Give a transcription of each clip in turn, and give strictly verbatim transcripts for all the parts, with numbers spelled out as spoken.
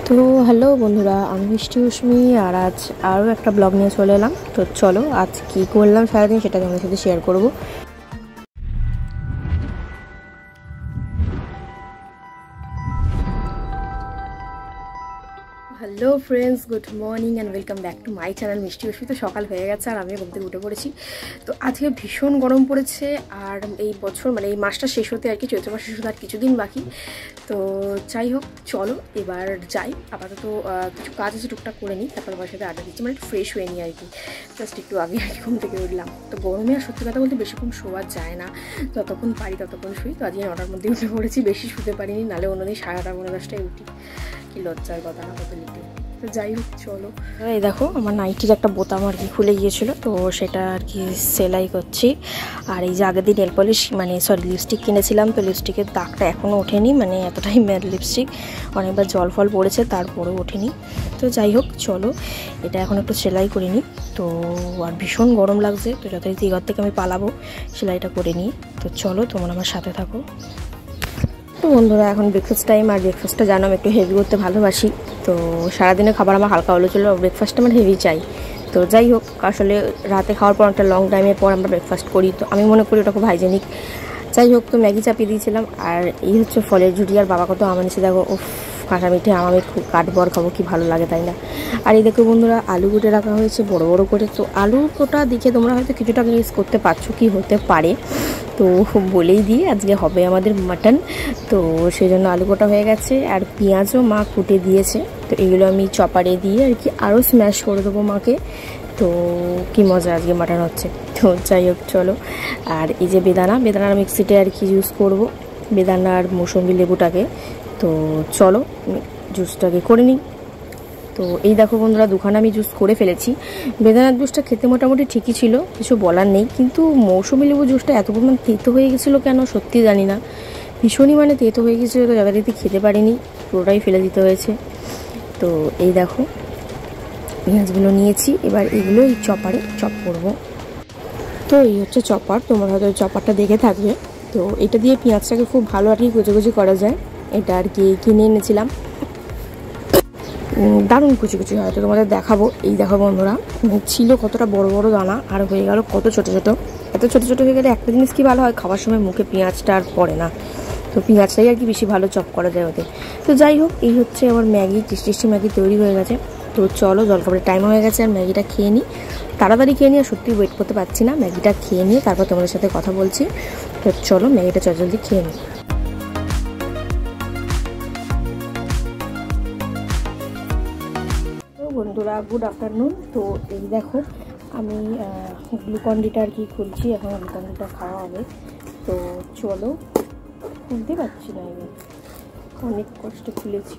তো হ্যালো বন্ধুরা, আমি মিষ্টি উষ্মি আর আজ আরও একটা ব্লগ নিয়ে চলে এলাম। তো চলো আজ কী করলাম সারাদিন সেটা তোমাদের সাথে শেয়ার করবো। Hello friends, good morning and welcome back to my channel Mishti Ushmi. তো সকাল হয়ে গেছে আর আমি ঘুম থেকে উঠে পড়েছি। তো আজকে ভীষণ গরম পড়েছে আর এই বছর মানে এই মাসটা শেষ হতে আর কি, চৈত্র মাস শেষ হতে আর কিছুদিন বাকি। তো যাই হোক, চলো এবার যাই। আপাতত কিছু কাজ আছে, টুকটাক করে নিই, তারপর আমার সাথে আড্ডা দিচ্ছি, মানে একটু ফ্রেশ হয়ে নিই আর কি। জাস্ট একটু আগে আর কি ঘুম থেকে উঠলাম। তো গরমে আর সত্যি কথা বলতে বেশিক্ষণ শোয়া যায় না, যতক্ষণ পারি ততক্ষণ শুই। তো আজকে নটার মধ্যে উঠে পড়েছি, বেশি শুতে পারিনি, নাহলে অন্যদিন সাড়ে আটটা পনেরো দশটায় উঠি। কি লজ্জার কথা না কত লিটে। তো যাই হোক চলো, এই দেখো আমার নাইটির একটা বোতাম আর কি খুলে গিয়েছিলো, তো সেটা আর কি সেলাই করছি। আর এই যে আগের দিন নেল পলিশ মানে সরি লিপস্টিক কিনেছিলাম, তো লিপস্টিকের দাগটা এখনও ওঠেনি, মানে এতটাই ম্যাট লিপস্টিক, অনেকবার জল ফল পড়েছে তারপরেও ওঠেনি। তো যাই হোক চলো, এটা এখন একটু সেলাই করে নিই। তো আর ভীষণ গরম লাগছে, তো যথারীতি ঘর থেকে আমি পালাবো সেলাইটা করে নিই। তো চলো তোমরা আমার সাথে থাকো। তো বন্ধুরা এখন ব্রেকফাস্ট টাইম, আর ব্রেকফাস্টটা জানো আমি একটু হেভি করতে ভালোবাসি। তো সারাদিনের খাবার আমার হালকা হলে চলো, ব্রেকফাস্টটা আমার হেভি চাই। তো যাই হোক, আসলে রাতে খাওয়ার পর একটা লং টাইমের পর আমরা ব্রেকফাস্ট করি, তো আমি মনে করি ওটা খুব হাইজেনিক। যাই হোক, তো ম্যাগি চাপিয়ে দিয়েছিলাম আর এই হচ্ছে ফলের ঝুড়ি। আর বাবা কত আম এনেছে দেখো, ও কাঁচা মিঠে আম আমি খুব কাঠবর খাবো, কি ভালো লাগে তাই না। আর এই দেখো বন্ধুরা, আলু কুটে রাখা হয়েছে বড় বড় করে। তো আলু কোটা দেখে তোমরা হয়তো কিছুটা গেস করতে পারছো কি হতে পারে, তো বলেই দিয়ে আজকে হবে আমাদের মাটন। তো সেই জন্য আলু কোটা হয়ে গেছে আর পেঁয়াজও মা কুটে দিয়েছে। তো এগুলো আমি চপারে দিয়ে আর কি আরও স্ম্যাশ করে দেবো মাকে। তো কি মজা আজকে মাটন হচ্ছে। তো যাই হোক চলো, আর এই যে বেদানা বেদানার মিক্সিতে আর কি জুস করব, বেদানার মৌসুমি লেবুটাকে। তো চলো জুসটাকে করে নিই। তো এই দেখো বন্ধুরা, দুখানা আমি জুস করে ফেলেছি। বেদানার জুসটা খেতে মোটামুটি ঠিকই ছিল, কিছু বলার নেই, কিন্তু মৌসুমি লেবু জুসটা এত পরিমাণ তেতো হয়ে গেছিলো কেন সত্যি জানি না, ভীষণই মানে তেতো হয়ে গেছিলো। তো যথারীতি খেতে পারিনি, পুরোটাই ফেলে দিতে হয়েছে। তো এই দেখো পেঁয়াজগুলো নিয়েছি, এবার এগুলো এই চপারে চপ করবো। তো এই হচ্ছে চপার, তোমরা হয়তো চপারটা দেখে থাকবে। তো এটা দিয়ে পেঁয়াজটাকে খুব ভালো আর কি কুচি কুচি করা যায়। এটা আর কি কিনে এনেছিলাম, দারুণ কুচি কুচি হয়। তো তোমাদের দেখাবো। এই দেখো বন্ধুরা, ছিল কতটা বড় বড় দানা আর হয়ে গেল কত ছোট ছোট। এত ছোট ছোট হয়ে গেলে একটা জিনিস কি ভালো হয়, খাওয়ার সময় মুখে পেঁয়াজটা আর পড়ে না। তো পেঁয়াজটাই আর কি বেশি ভালো চপ করা যায় ওতে। তো যাই হোক, এই হচ্ছে আমার ম্যাগি, টেস্টি টেস্টি ম্যাগি তৈরি হয়ে গেছে। তো চলো জলখাবারের টাইম হয়ে গেছে, আর ম্যাগিটা খেয়ে নিই, তাড়াতাড়ি খেয়ে নিই, আর সত্যি ওয়েট করতে পারছি না। ম্যাগিটা খেয়ে নিয়ে তারপর তোমাদের সাথে কথা বলছি। তো চলো ম্যাগিটা জলদি খেয়ে নিই। বন্ধুরা গুড আফটারনুন। তো এই দেখো আমি গ্লুকন ডিটা আর কি খুলছি, এখন গ্লুকন ডিটা খাওয়া হবে। তো চলো, খুলতে পারছি না, আমি অনেক কষ্ট খুলেছি।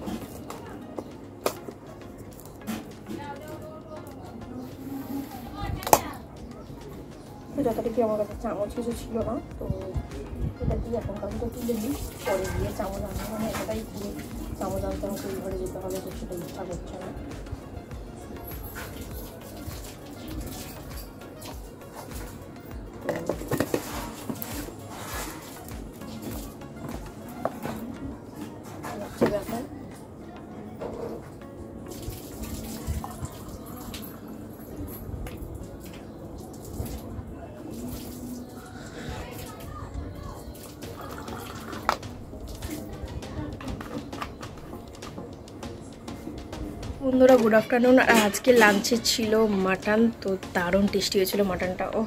তো যতটুকু আমার কাছে চামচ কিছু ছিল না, তো এটা দিয়ে এখন কাছে তো তুলে দিই, পরে গিয়ে চামচ আনতে মানে এটাই দিয়ে চামচ আনতে আমাকে ঘরে যেতে হবে, তো সেটা ইচ্ছা করছে না। ব্যাপার বন্ধুরা গুড আফটারনুন। আর আজকে লাঞ্চে ছিল মাটন, তো দারুণ টেস্টি হয়েছিল মাটনটা। ও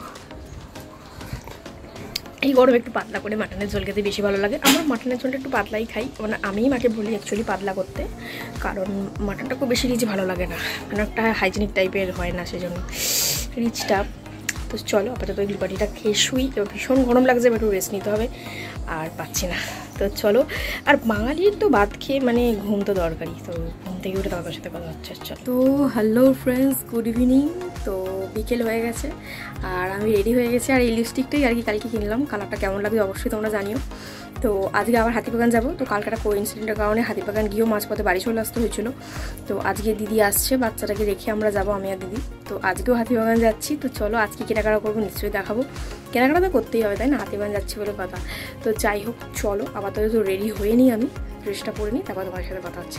এই গরমে একটু পাতলা করে মাটনের ঝোল খেতে বেশি ভালো লাগে। আমার মাটনের ঝোলটা একটু পাতলাই খাই, মানে আমিই মাকে বলি অ্যাকচুয়ালি পাতলা করতে, কারণ মাটনটা খুব বেশি রিচ ভালো লাগে না, মানে একটা হাইজেনিক টাইপের হয় না, সেজন্য রিচটা। তো চলো আপাতত ওই গ্লুকনডিটা খেয়ে শুই, ভীষণ গরম লাগছে, একটু রেস্ট নিতে হবে, আর পাচ্ছি না। তো চলো, আর বাঙালির তো ভাত খেয়ে মানে ঘুম তো দরকারি, তো ঘুম থেকে উঠে তাদের সাথে কথা হচ্ছে। চলো, তো হ্যালো ফ্রেন্ডস, গুড ইভিনিং। তো বিকেল হয়ে গেছে আর আমি রেডি হয়ে গেছি, আর এই লিপস্টিকটাই আর কি কালকে কিনলাম, কালারটা কেমন লাগবে অবশ্যই তোমরা জানিও। তো আজকে আবার হাতিবাগান যাবো, তো কালকে একটা কোইন্সিডেন্টের কারণে হাতিবাগান গিয়েও মাঝপথে বাড়ি চলে আসতে হয়েছিল। তো আজকে দিদি আসছে, বাচ্চাটাকে রেখে আমরা যাবো আমি আর দিদি। তো আজকেও হাতিবাগান যাচ্ছি। তো চলো আজকে কেনাকাটা করবো, নিশ্চয়ই দেখাবো। কেনাকাটা তো করতেই হবে তাই না, হাতিবাগান যাচ্ছি বলে কথা। তো যাই হোক চলো, আপাতত তো রেডি হয়ে নিই, আমি ড্রেসটা পরে নিই, তারপর তোমার সাথে কথা হচ্ছে।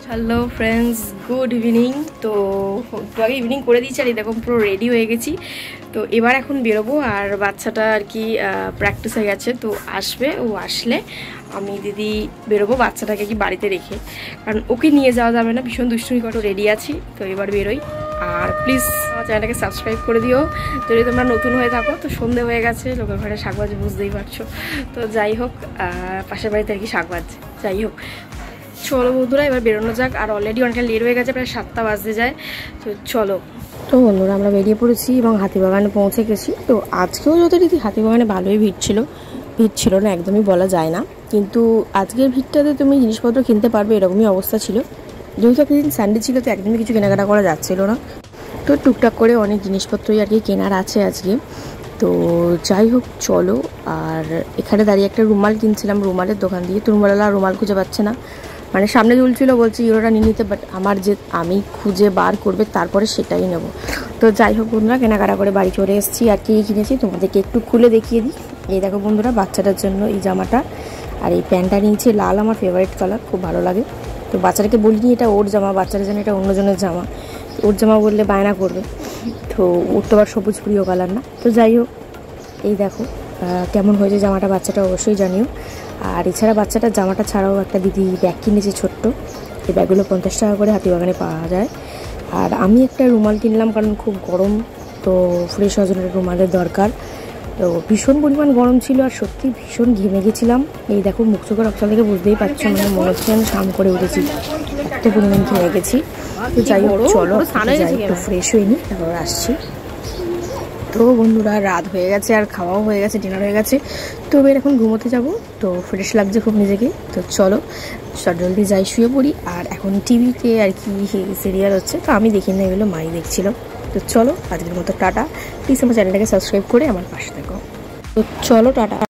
Hello friends, good evening. তো একটু আগে ইভিনিং করে দিয়েছি আর এই দেখো পুরো রেডি হয়ে গেছি। তো এবার এখন বেরোবো আর বাচ্চাটা আর কি প্র্যাকটিস হয়ে গেছে, তো আসবে, ও আসলে আমি দিদি বেরোবো বাচ্চাটাকে কি বাড়িতে রেখে, কারণ ওকে নিয়ে যাওয়া যাবে না, ভীষণ দুষ্টুমি করে রেডি আছি। তো এবার বেরোই। আর প্লিজ আমার চ্যানেলটাকে সাবস্ক্রাইব করে দিও যদি তোমরা নতুন হয়ে থাকো। তো সন্ধে হয়ে গেছে, লোকের ঘরে শাক বাজে, বুঝতেই পারছো। তো যাই হোক, পাশের বাড়িতে আর কি শাক বাজছে। যাই হোক, চলো বন্ধুরা এবার বেরোনো যাক। আর অলরেডি অনেকটা লেট হয়ে গেছে, প্রায় সাতটা বাজতে যায়। তো চলো। তো বন্ধুরা আমরা বেরিয়ে পড়েছি এবং হাতিবাগানে পৌঁছে গেছি। তো আজকেও যথারীতি হাতিবাগানে ভালোই ভিড় ছিল। ভিড় ছিল না একদমই বলা যায় না, কিন্তু আজকের ভিড়টাতে তুমি জিনিসপত্র কিনতে পারবে এরকমই অবস্থা ছিল। যেহেতু একদিন সানডে ছিল, তো একদমই কিছু কেনাকাটা করা যাচ্ছিল না। তো টুকটাক করে অনেক জিনিসপত্রই আর কি কেনার আছে আজকে। তো যাই হোক চলো। আর এখানে দাঁড়িয়ে একটা রুমাল কিনছিলাম রুমালের দোকান দিয়ে। তো রুমালওয়ালা রুমাল খুঁজে পাচ্ছে না, মানে সামনে ঝুলছিল, বলছি ইউরোটা নিয়ে নিতে, বাট আমার যে আমি খুঁজে বার করবে তারপরে সেটাই নেব। তো যাই হোক বন্ধুরা, কেনাকাটা করে বাড়ি চলে এসেছি। আর কি কিনেছি তোমাদেরকে একটু খুলে দেখিয়ে দিই। এই দেখো বন্ধুরা, বাচ্চাটার জন্য এই জামাটা আর এই প্যান্টটা নিয়েছি লাল, আমার ফেভারিট কালার, খুব ভালো লাগে। তো বাচ্চাটাকে বলিনি এটা ওর জামা, বাচ্চারা যেন এটা অন্যজনের জামা, ওর জামা বললে বায়না করবে। তো ওর তো আবার সবুজ প্রিয় কালার না। তো যাই হোক, এই দেখো কেমন হয়েছে জামাটা, বাচ্চাটা অবশ্যই জানিও। আর এছাড়া বাচ্চাটার জামাটা ছাড়াও একটা দিদি ব্যাগ কিনেছে ছোট্ট। এই ব্যাগগুলো পঞ্চাশ টাকা করে হাতিবাগানে পাওয়া যায়। আর আমি একটা রুমাল কিনলাম, কারণ খুব গরম, তো ফ্রেশ হজনের রুমালের দরকার। তো ভীষণ পরিমাণ গরম ছিল আর সত্যি ভীষণ ঘেমে গেছিলাম। এই দেখো মুখ চোখের অবস্থা থেকে বুঝতেই পারছো, মানে মনে হচ্ছে আমি স্নান করে উঠেছি, এত পরিমাণ ঘেমে গেছি। তো যাই হোক চলো একটু ফ্রেশ হয়ে নিই, তারপর আসছি। তো বন্ধুরা রাত হয়ে গেছে আর খাওয়াও হয়ে গেছে, ডিনার হয়ে গেছে। তো এবার এখন ঘুমোতে যাব। তো ফ্রেশ লাগছে খুব নিজেকে। তো চলো শর্ট জলদি যাই, শুয়ে পড়ি। আর এখন টিভিতে আর কি সিরিয়াল হচ্ছে, তো আমি দেখি না, এগুলো মাই দেখছিল। তো চলো আজকের মতো টাটা। প্লিজ আমার চ্যানেলটাকে সাবস্ক্রাইব করে আমার পাশে থাকো। তো চলো টাটা।